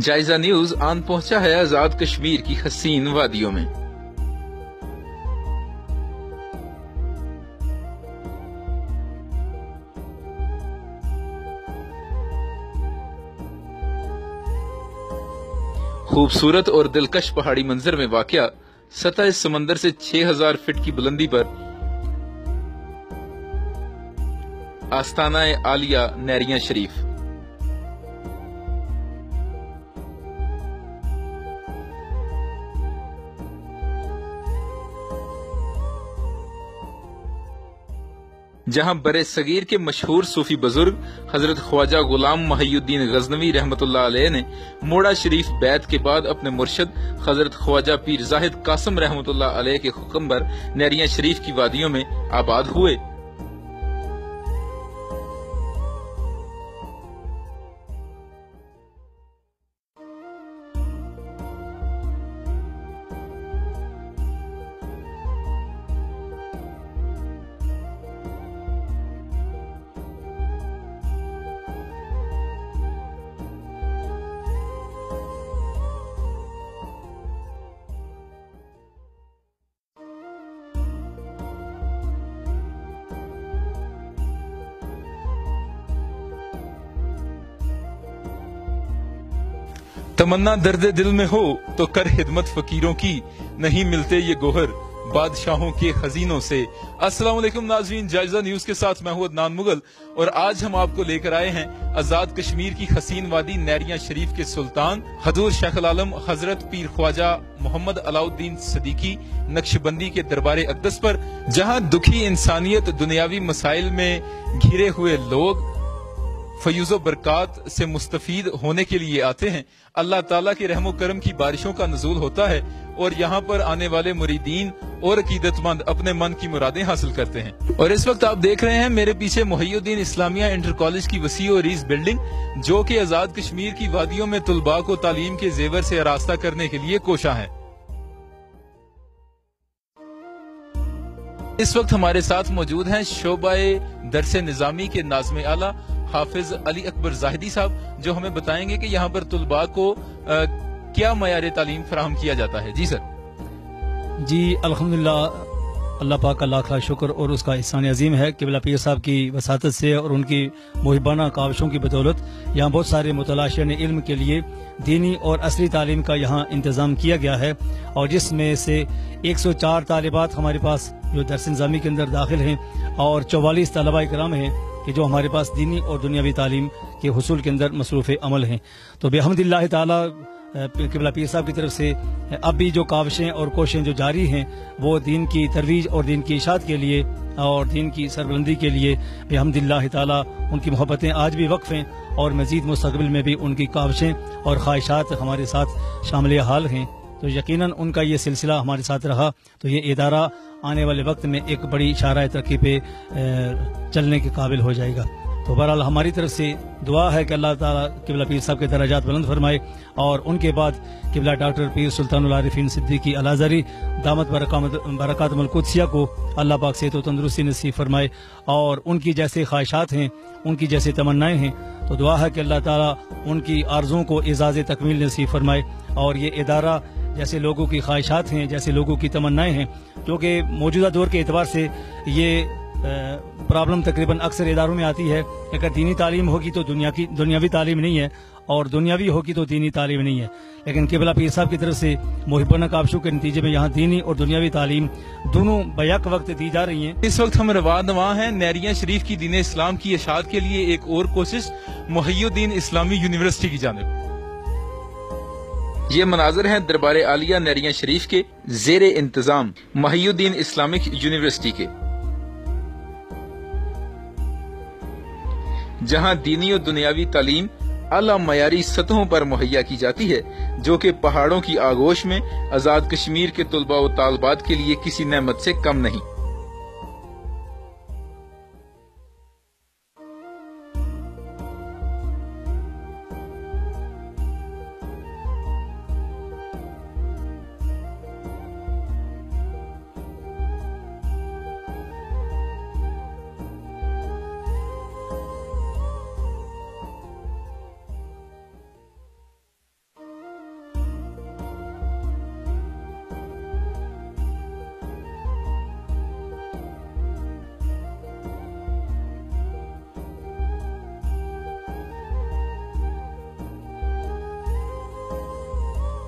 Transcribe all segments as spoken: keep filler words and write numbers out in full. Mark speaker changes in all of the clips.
Speaker 1: जायजा news on पहुंचा है आजाद कश्मीर की हसीन वादियों में। खूबसूरत और दिलकश पहाड़ी मंजर में वाक़या सतह इस समंदर से छह हज़ार फीट की बुलंदी पर आस्ताना आलिया नेरिया शरीफ। जहां बरे सगीर के मशहूर सूफी बुजुर्ग हजरत ख्वाजा गुलाम मोहिउद्दीन गजनवी रहमतुल्लाह अलैह ने मोड़ा शरीफ बैत के बाद अपने मुर्शद हजरत ख्वाजा पीर जाहिद कासम रहमतुल्लाह अलैह के हुक्म पर नेरिया शरीफ की वादियों में आबाद हुए। तमन्ना दर्द दिल में हो तो कर खिदमत फकीरों की, नहीं मिलते ये गोहर बादशाहों के खजीनों से। अस्सलाम वालेकुम नाज़रीन, जायजा न्यूज के साथ मैं हूं अदनान मुगल और आज हम आपको लेकर आए हैं आजाद कश्मीर की हसीन वादी नेरिया शरीफ के सुल्तान हजूर शेख आलम हजरत पीर ख्वाजा मोहम्मद अलाउद्दीन सदीकी नक्शबंदी के दरबार अक़दस पर, जहां दुखी इंसानियत दुनियावी मसाइल में घिरे हुए लोग फयूज़ो बरकात से मुस्तफीद होने के लिए आते हैं। अल्लाह ताला के रहमो करम की बारिशों का नज़ूल होता है और यहाँ पर आने वाले मुरीदीन और अकीदतमंद अपने मन की मुरादें हासिल करते हैं। और इस वक्त आप देख रहे हैं मेरे पीछे मोहिउद्दीन इस्लामिया इंटर कॉलेज की वसी और रीज बिल्डिंग, जो कि आजाद कश्मीर की वादियों में तुलबा को तालीम के जेवर से आरास्ता करने के लिए कोशा है। इस वक्त हमारे साथ मौजूद हैं शोबाए दरसे निजामी के नाज़िम आला हाफिज अली अकबर जाहिदी साहब, जो हमें बताएंगे कि यहाँ पर तुलबा को आ, क्या मयार तालीम फराहम किया जाता है। जी सर।
Speaker 2: जी अल्हम्दुलिल्लाह, अल्लाह पाक का लाख लाख शुक्र और उसका एहसान अजीम है। किबला पीर साहब की वसातत से और उनकी मुहिबाना काविशों की बदौलत यहाँ बहुत सारे मुतलाशियन इल्म के लिए दीनी और असली तालीम का यहाँ इंतज़ाम किया गया है, और जिसमें से एक सौ चार तालिबात हमारे पास जो दरस निज़ामी के अंदर दाखिल हैं और चौवालीस तलबा इकराम हैं कि जो हमारे पास दीनी और दुनियावी तालीम के हुसूल के अंदर मसरूफ़ अमल हैं। तो बेहमदिल्लाह ताला किबला पीर साहब की तरफ से अब भी जो काविशें और कोशिशें जो जारी हैं वो दीन की तरवीज और दीन की इशाअत के लिए और दीन की सरबुलंदी के लिए बेहमदिल्लाह ताला उनकी मोहब्बतें आज भी वक्फ हैं और मज़ीद मुस्तक़बिल में भी उनकी काविशें और ख्वाहिशात हमारे साथ शामिल हाल हैं। तो यकीनन उनका ये सिलसिला हमारे साथ रहा तो ये इदारा आने वाले वक्त में एक बड़ी शाराए तरक्की पे चलने के काबिल हो जाएगा। तो बहरहाल हमारी तरफ से दुआ है कि अल्लाह ताला किबला पीर साहब के दर्जात बुलंद फरमाए और उनके बाद किबला डॉक्टर पीर सुल्तानुल आरिफीन सिद्दीकी अल-अज़हरी दामत बरकातुल कुद्सिया को अल्लाह पाक से तो तंदुरुस्ती नसीब फरमाए और उनकी जैसे ख्वाहिशात हैं, उनकी जैसे तमन्नाएं हैं, तो दुआ है कि अल्लाह ताला उनकी आरज़ुओं को एजाज़ तकमील नसीब फरमाए और ये इदारा जैसे लोगों की ख्वाहिशात हैं, जैसे लोगों की तमन्नाएं हैं, क्योंकि मौजूदा दौर के एतबार से ये प्रॉब्लम तकरीबन अक्सर इदारों में आती है कि अगर दीनी तालीम होगी तो दुनिया की दुनियावी तालीम नहीं है और दुनियावी होगी तो दीनी तालीम नहीं है। लेकिन किबला पीर साहब की तरफ से मुहिबाना काविशों के नतीजे में यहाँ दीनी और दुनियावी तालीम दोनों बैक वक्त दी जा रही हैं।
Speaker 1: इस वक्त हम रवा नवा हैं नेरिया शरीफ की दीन इस्लाम की इशाअत के लिए एक और कोशिश मोहिउद्दीन इस्लामी यूनिवर्सिटी की जानिब। ये मनाजर हैं दरबार आलिया नेरिया शरीफ के जेर इंतजाम मोहिउद्दीन इस्लामिक यूनिवर्सिटी के, जहां दीनी और दुनियावी तालीम आला मयारी सतहों पर मुहैया की जाती है, जो कि पहाड़ों की आगोश में आजाद कश्मीर के तुलबा और तालबात के लिए किसी नेमत से कम नहीं।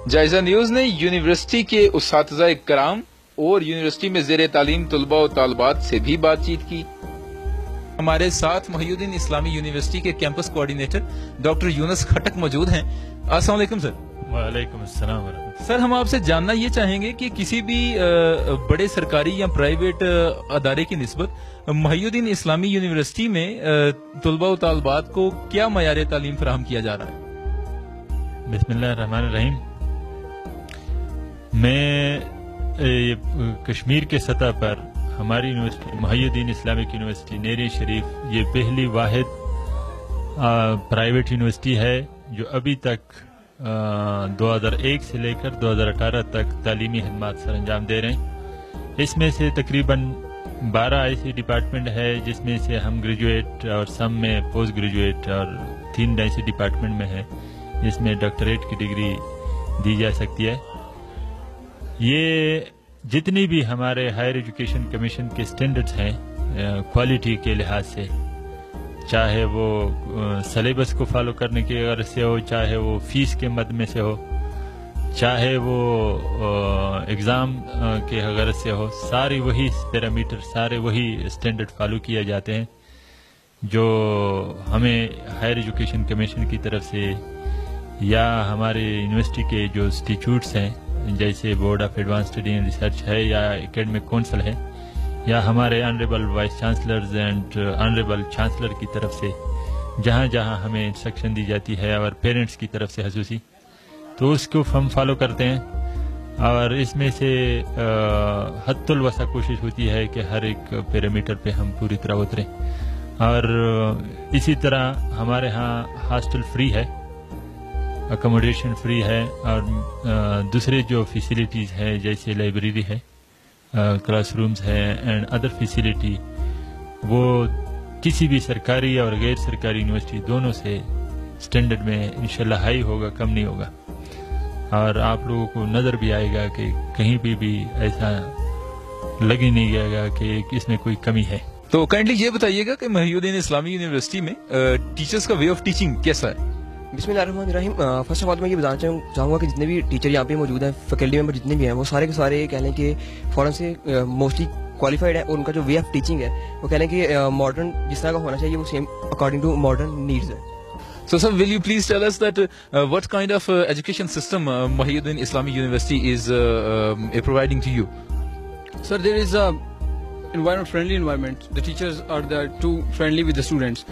Speaker 1: जायजा न्यूज ने यूनिवर्सिटी के उस्ताद-ए कराम और यूनिवर्सिटी में जेर तालीम तलबा और तालबात से भी बातचीत की। हमारे साथ मोहिउद्दीन इस्लामी यूनिवर्सिटी के campus coordinator doctor Yunus Khattak मौजूद हैं। अस्सलाम वालेकुम सर।
Speaker 3: वालेकुम अस्सलाम वरहमतुल्लाह।
Speaker 1: सर, हम आपसे जानना ये चाहेंगे कि किसी भी बड़े सरकारी या प्राइवेट अदारे की निस्बत मोहिउद्दीन इस्लामी यूनिवर्सिटी में तलबा और तालबात को क्या मयार तालीम फराहम किया जा रहा है?
Speaker 3: बिस्मिल्लाहिर्रहमानिर्रहीम। मैं कश्मीर के सतह पर हमारी यूनिवर्सिटी मोहिउद्दीन इस्लामिक यूनिवर्सिटी नेरियन शरीफ, ये पहली वाहिद प्राइवेट यूनिवर्सिटी है जो अभी तक दो हज़ार एक से लेकर दो हज़ार अठारह तक तालीमी खदमात सर अंजाम दे रहे हैं। इसमें से तकरीबन बारह ऐसी डिपार्टमेंट है जिसमें से हम ग्रेजुएट और सम में पोस्ट ग्रेजुएट और तीन ऐसे डिपार्टमेंट में है जिसमें डॉक्टरेट की डिग्री दी जा सकती है। ये जितनी भी हमारे हायर एजुकेशन कमीशन के स्टैंडर्ड्स हैं क्वालिटी के लिहाज से, चाहे वो सिलेबस को फॉलो करने की गर्ज से हो, चाहे वो फीस के मद में से हो, चाहे वो एग्ज़ाम के गर्ज से हो, सारी वही पैरामीटर, सारे वही स्टैंडर्ड फॉलो किए जाते हैं जो हमें हायर एजुकेशन कमीशन की तरफ से या हमारे यूनिवर्सिटी के जो इंस्टीट्यूट्स हैं जैसे board of advance study and research है या एकेडमिक काउंसिल है या हमारे honourable vice chancellors and honourable chancellor की तरफ से जहाँ जहाँ हमें इंस्ट्रक्शन दी जाती है और पेरेंट्स की तरफ से खसूसी, तो उसको हम फॉलो करते हैं। और इसमें से हद्दुल वसा कोशिश होती है कि हर एक पैरामीटर पे हम पूरी तरह उतरें। और इसी तरह हमारे यहाँ हॉस्टल फ्री है, अकोमोडेशन फ्री है, और दूसरे जो फैसिलिटीज़ है जैसे लाइब्रेरी है, क्लासरूम्स है एंड अदर फैसिलिटी, वो किसी भी सरकारी और गैर सरकारी यूनिवर्सिटी दोनों से स्टैंडर्ड में इंशाल्लाह हाई होगा, कम नहीं होगा। और आप लोगों को नज़र भी आएगा कि कहीं भी भी ऐसा लग ही नहीं जाएगा कि इसमें कोई कमी है।
Speaker 1: तो काइंडली ये बताइएगा कि मोहिउद्दीन इस्लामी यूनिवर्सिटी में टीचर्स का वे ऑफ टीचिंग कैसा है?
Speaker 4: बिस्मिल्लाहिर्रहमानिर्रहीम। फर्स्ट ऑफ ऑल मैं ये बताना चाहूँगा कि जितने भी टीचर यहाँ पे मौजूद हैं, फैकल्टी मेंबर जितने भी हैं, वो सारे के सारे कह लें कि फॉरन से मोस्टली क्वालिफाइड है और उनका जो वे ऑफ टीचिंग है वो कह लें कि मॉडर्न जिस तरह का होना चाहिए वो same according to modern needs है।
Speaker 1: So sir, will you please tell us that uh, what kind of uh, education system uh, Mohiuddin Islami University is uh, um, providing to you?
Speaker 5: Sir, there is a environment friendly environment. The teachers are there too friendly with the students.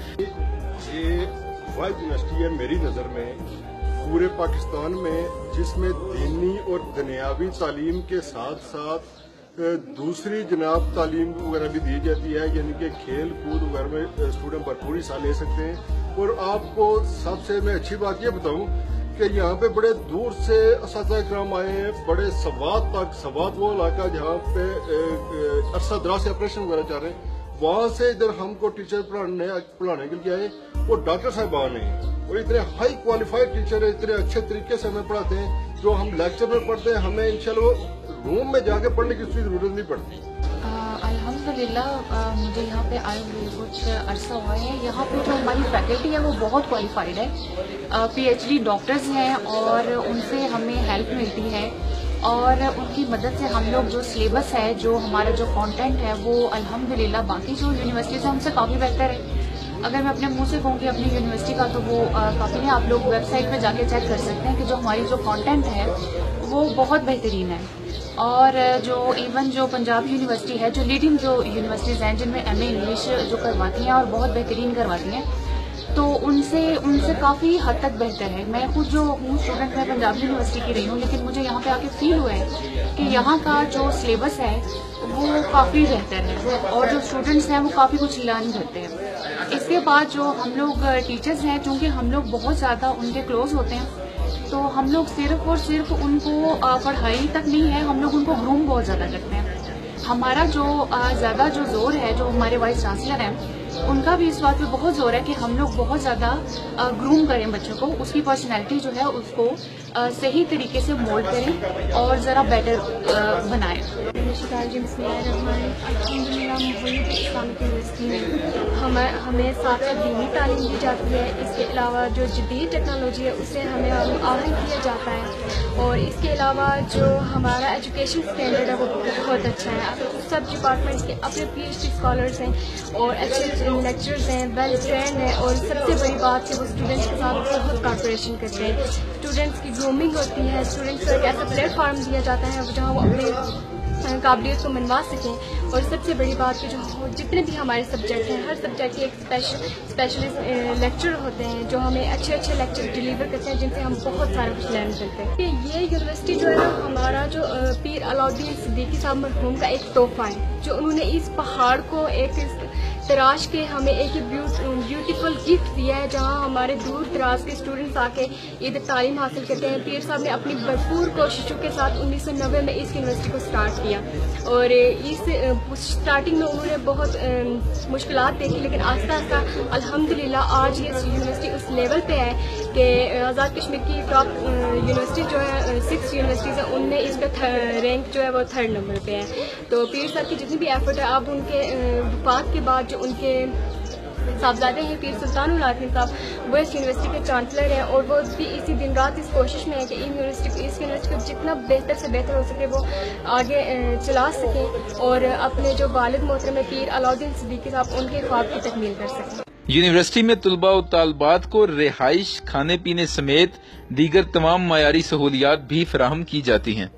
Speaker 6: Wide university है मेरी नज़र में पूरे पाकिस्तान में जिसमें दीनी और दुनियावी तालीम के साथ साथ दूसरी जनाब तालीम वगैरह भी दी जाती है, यानी कि खेल कूद वगैरह में स्टूडेंट भरपूर हिस्सा ले सकते हैं। और आपको सबसे मैं अच्छी बात ये बताऊं कि यहाँ पे बड़े दूर से असातिज़ा किराम आए हैं, बड़े सवात तक, सवात वो इलाका जहाँ पे अरसा दराज से ऑपरेशन वगैरह चल रहे हैं, वहाँ से इधर हमको टीचर पढ़ाने पढ़ाने के लिए आए और डॉक्टर साहबान हैं और इतने हाई क्वालिफाइड टीचर है, इतने अच्छे तरीके से हमें पढ़ाते हैं। जो हम लेक्चर में पढ़ते हैं हमें इंशाल्लाह रूम में जाके पढ़ने की जरूरत नहीं पड़ती।
Speaker 7: अल्हम्दुलिल्लाह मुझे यहाँ पे आए हुए कुछ अरसा हुआ है। यहाँ पे जो हमारी फैकल्टी है वो बहुत क्वालिफाइड है, पीएचडी डॉक्टर्स हैं और उनसे हमें हेल्प मिलती है और उनकी मदद से हम लोग जो सिलेबस है, जो हमारा जो कंटेंट है वो अल्हम्दुलिल्लाह बाकी जो यूनिवर्सिटीज़ हैं उनसे काफ़ी बेहतर है। अगर मैं अपने मुंह से कहूँ कि अपनी यूनिवर्सिटी का, तो वो काफ़ी है। आप लोग वेबसाइट पे जाके चेक कर सकते हैं कि जो हमारी जो कंटेंट है वो बहुत बेहतरीन है। और जो इवन जो पंजाब यूनिवर्सिटी है, जो लीडिंग जो यूनिवर्सिटीज़ हैं जिनमें एमए इंग्लिश जो करवाती हैं और बहुत बेहतरीन करवाती हैं, तो उनसे उनसे काफ़ी हद तक बेहतर है। मैं खुद जो हूँ स्टूडेंट, मैं पंजाब यूनिवर्सिटी की रही हूँ, लेकिन मुझे यहाँ पे आके फील हुआ है कि यहाँ का जो सिलेबस है वो काफ़ी बेहतर है और जो स्टूडेंट्स हैं वो काफ़ी कुछ लर्न करते हैं। इसके बाद जो हम लोग टीचर्स हैं, चूँकि हम लोग बहुत ज़्यादा उनके क्लोज होते हैं, तो हम लोग सिर्फ और सिर्फ उनको पढ़ाई तक नहीं है, हम लोग उनको ग्रूम बहुत ज़्यादा करते हैं। हमारा जो ज़्यादा जो जोर है, जो हमारे वाइस चांसलर हैं ان کا بھی اس بات پہ بہت زور ہے کہ ہم لوگ بہت زیادہ گروم کریں بچوں کو، اس کی پرسنالٹی جو ہے اس کو صحیح طریقے سے مولڈ کریں اور ذرا بیٹر بنائیں۔
Speaker 8: الحمد للہ محیط اسلامک یونیورسٹی میں ہمیں ہمیں ساتھ ساتھ دینی تعلیم دی جاتی ہے، اس کے علاوہ جو جدید ٹیکنالوجی ہے اسے ہمیں ہم آہنگ کیا جاتا ہے، اور اس کے علاوہ جو ہمارا ایجوکیشن اسٹینڈرڈ ہے وہ بہت اچھا ہے۔ سب ڈپارٹمنٹس کے اپنے پی ایچ ڈی اسکالرس ہیں اور اچھے لیکچرز ہیں، ویل ٹرینڈ ہیں، اور سب سے بڑی بات کہ وہ اسٹوڈنٹس کے ساتھ بہت کارپوریشن کرتے ہیں۔ اسٹوڈنٹس کی گرومنگ ہوتی ہے، اسٹوڈنٹس کو ایک ایسا پلیٹ فارم دیا جاتا ہے جہاں وہ اپنے قابلیت کو منوا سکیں، اور سب سے بڑی بات کہ جو جتنے بھی ہمارے سبجیکٹ ہیں ہر سبجیکٹ کے ایک اسپیشلسٹ لیکچر ہوتے ہیں جو ہمیں اچھے اچھے لیکچر ڈلیور کرتے ہیں جن سے ہم بہت سارا کچھ لرن کرتے ہیں۔ یہ یونیورسٹی جو ہے نا ہمارا جو پیر علاؤدین صدیقی صاحب مرحوم کا ایک تحفہ ہے، جو انہوں نے اس پہاڑ کو ایک تراش کے ہمیں ایک بیوٹیفل گفٹ دیا ہے جہاں ہمارے دور دراز کے اسٹوڈنٹس آ کے ادھر تعلیم حاصل کرتے ہیں۔ پیر صاحب نے اپنی بھرپور کوششوں کے ساتھ انیس سو نوے میں اس یونیورسٹی کو سٹارٹ کیا، اور اس سٹارٹنگ میں انہوں نے بہت مشکلات دیکھی، لیکن آہستہ آہستہ الحمدللہ آج یہ یونیورسٹی اس لیول پہ ہے کہ آزاد کشمیر کی ٹاپ یونیورسٹی جو ہے سکس یونیورسٹیز ہیں ان میں اس کا رینک جو ہے وہ تھرڈ نمبر پہ ہے۔ تو پیر صاحب کی جتنی بھی ایفرٹ ہے، اب ان کے وفات کے بعد جو ان کے صاحبزادے ہیں پیر سلطان العارفین صاحب، وہ اس یونیورسٹی کے چانسلر ہیں، اور وہ بھی اسی دن رات اس کوشش میں ہے کہ ان یونیورسٹی اس یونیورسٹی کو جتنا بہتر سے بہتر ہو سکے وہ آگے چلا سکیں اور اپنے جو والد محترم پیر علاؤدین صدیقی صاحب ان کے خواب کی تکمیل کر سکیں۔
Speaker 1: یونیورسٹی میں طلباء و طالبات کو رہائش، کھانے پینے سمیت دیگر تمام معیاری سہولیات بھی فراہم کی جاتی ہیں۔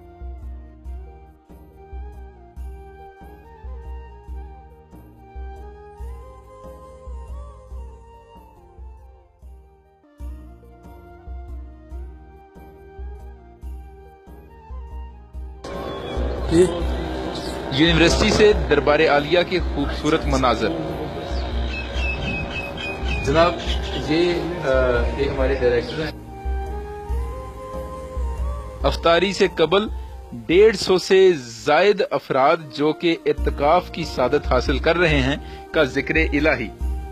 Speaker 1: یونیورسٹی سے دربار عالیہ کے خوبصورت مناظر۔ جناب یہ ایک ہمارے ڈائریکٹر ہیں۔ افطاری سے قبل ڈیڑھ سو سے زائد افراد جو کہ اعتکاف کی سعادت حاصل کر رہے ہیں کا ذکر الہی۔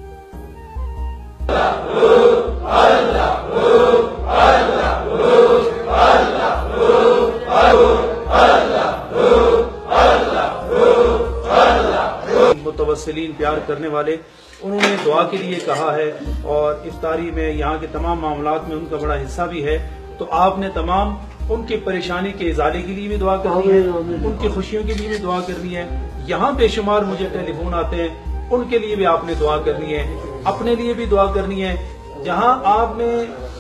Speaker 9: متوسلین پیار کرنے والے، انہوں نے دعا کے لیے کہا ہے، اور افطاری میں یہاں کے تمام معاملات میں ان کا بڑا حصہ بھی ہے، تو آپ نے تمام ان کی پریشانی کے ازالے کے لیے بھی دعا کرنی ہے، ان کی خوشیوں کے لیے بھی دعا کرنی ہے۔ یہاں بے شمار مجھے ٹیلی فون آتے ہیں، ان کے لیے بھی آپ نے دعا کرنی ہے، اپنے لیے بھی دعا کرنی ہے۔ جہاں آپ نے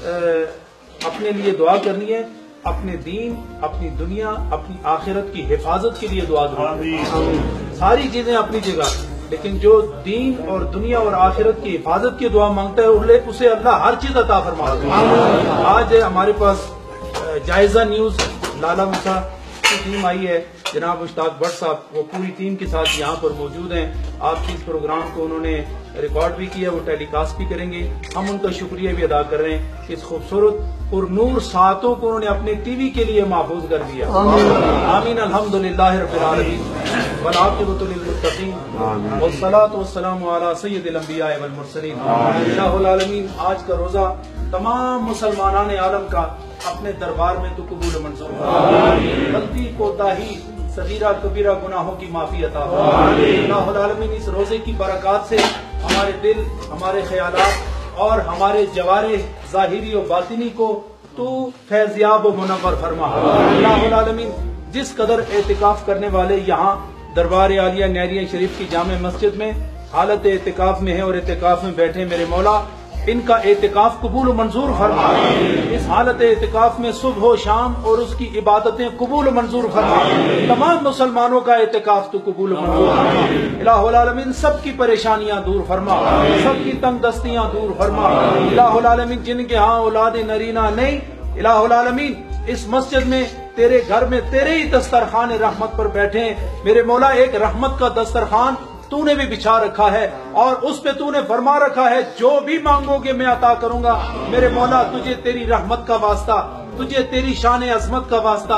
Speaker 9: اپنے لیے دعا کرنی ہے، اپنے دین، اپنی دنیا، اپنی آخرت کی حفاظت کے لیے دعا کرنی ہے۔ ساری چیزیں اپنی جگہ، لیکن جو دین اور دنیا اور آخرت کی حفاظت کی دعا مانگتا ہے اسے اللہ ہر چیز عطا فرماتا ہے۔ آج ہمارے پاس جائزہ نیوز لالا مسا کی ٹیم آئی ہے، جناب مشتاق بٹ صاحب وہ پوری ٹیم کے ساتھ یہاں پر موجود ہیں۔ آپ کے اس پروگرام کو انہوں نے ریکارڈ بھی کیا، وہ ٹیلی کاسٹ بھی کریں گے۔ ہم ان کا شکریہ بھی ادا کر رہے ہیں کہ اس خوبصورت اور نور ساعتوں کو انہوں نے اپنے ٹی وی کے لیے محفوظ کر دیا۔ آمین الحمدللہ رب العالمین والعاقبۃ للمتقین والصلاۃ والسلام علی سید الانبیاء والمرسلین۔ الہ العالمین آج کا روزہ تمام مسلمانان عالم کا اپنے دربار میں تو قبول منظور فرما، غلطی کوتاہی صغیرہ کبیرہ گناہوں کی معافی عطا فرما۔ الہ العالمین اس روزے کی برکات سے ہمارے دل، ہمارے خیالات اور ہمارے جوارح ظاہری و باطنی کو تو فیضیاب و منور فرما۔ الہ العالمین جس قدر اعتکاف کرنے والے یہاں دربار عالیہ نیرین شریف کی جامع مسجد میں حالت اعتکاف میں ہیں اور اعتکاف میں بیٹھے، میرے مولا ان کا اعتکاف قبول و منظور فرما۔ اس حالت اعتکاف میں صبح و شام اور اس کی عبادتیں قبول و منظور فرما۔ تمام مسلمانوں کا اعتکاف تو قبول و منظور فرما۔ الہ العالمین سب کی پریشانیاں دور فرما، سب کی تنگ دستیاں دور فرما۔ الہ العالمین جن کے ہاں اولاد نرینہ نہیں، الہ العالمین اس مسجد میں تیرے گھر میں تیرے ہی دسترخوان رحمت پر بیٹھے ہیں، میرے مولا ایک رحمت کا دسترخوان تو نے بھی بچھا رکھا ہے، اور اس پہ تو نے فرما رکھا ہے جو بھی مانگو گے میں عطا کروں گا۔ میرے مولا تجھے تیری رحمت کا واسطہ، تجھے تیری شان عظمت کا واسطہ،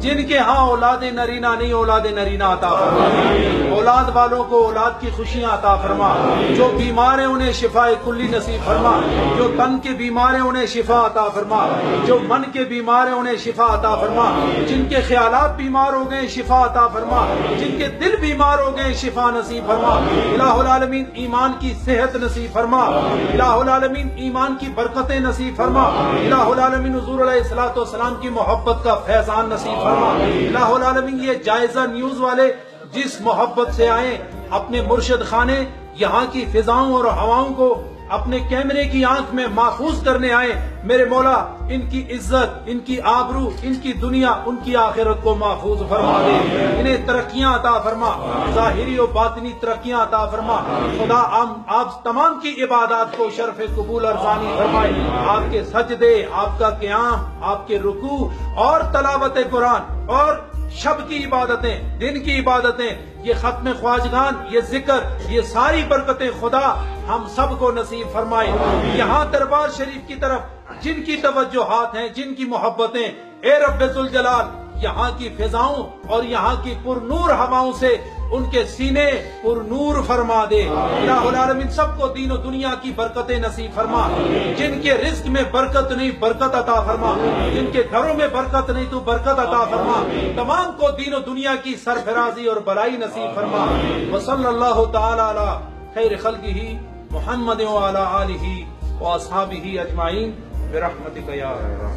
Speaker 9: جن کے ہاں اولاد نرینہ نہیں اولاد نرینہ عطا فرما، اولاد والوں کو اولاد کی خوشیاں عطا فرما، جو بیمار ہیں انہیں شفا کلی نصیب فرما، جو تن کے بیمار ہیں انہیں شفا عطا فرما، جو من کے بیمار ہیں انہیں شفا عطا فرما، جن کے خیالات بیمار ہو گئے شفا عطا فرما، جن کے دل بیمار ہو گئے شفا نصیب فرما، الہ العالمین ایمان کی صحت نصیب فرما، الہ العالمین ایمان کی برکتیں نصیب فرما، الہ العالمین حضور علیہ الصلوۃ والسلام کی محبت کا فیضان نصیب فرما، الہ العالمین یہ جائزہ نیوز والے جس محبت سے آئے اپنے مرشد خانے یہاں کی فضاؤں اور ہواؤں کو اپنے کیمرے کی آنکھ میں محفوظ کرنے آئے، میرے مولا ان کی عزت، ان کی آبرو، ان کی دنیا، ان کی آخرت کو محفوظ فرما دے، انہیں ترقیاں عطا فرما، ظاہری و باطنی ترقیاں عطا فرما، خدا آپ تمام کی عبادات کو شرف قبول ارزانی فرمائے، آپ کے سجدے، آپ کا قیام، آپ کے رکوع اور تلاوت قرآن اور شب کی عبادتیں، دن کی عبادتیں، یہ ختم خواجگان، یہ ذکر، یہ ساری برکتیں خدا ہم سب کو نصیب فرمائے۔ یہاں دربار شریف کی طرف جن کی توجہات ہیں، جن کی محبتیں، اے رب ذوالجلال یہاں کی فضاؤں اور یہاں کی پر نور ہواؤں سے ان کے سینے پر نور فرما دے، الہ العالمین سب کو دین و دنیا کی برکتیں نصیب فرما، جن کے رزق میں برکت نہیں برکت عطا فرما، جن کے گھروں میں برکت نہیں تو برکت عطا فرما، تمام کو دین و دنیا کی سرفرازی اور بلائی نصیب فرما، وصلی اللہ تعالی علی خیر خلقہ محمد وعلی آلہ واصحابہ اجمعین برحمتک یا ارحم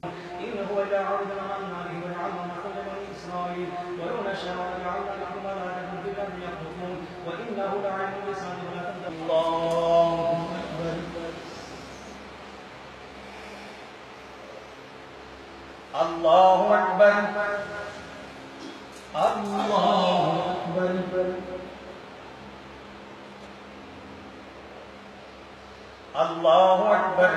Speaker 10: اللہ اکبر اللہ اکبر اللہ اکبر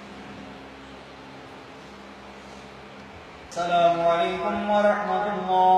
Speaker 10: السلام علیکم ورحمۃ اللہ